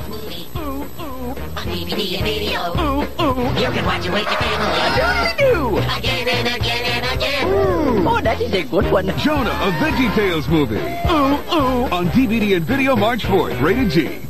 movie. On DVD and video. You can watch it with your family. Do. Again and again and again. Oh, that is a good one. Jonah, a VeggieTales movie. On DVD and video March 4th, rated G.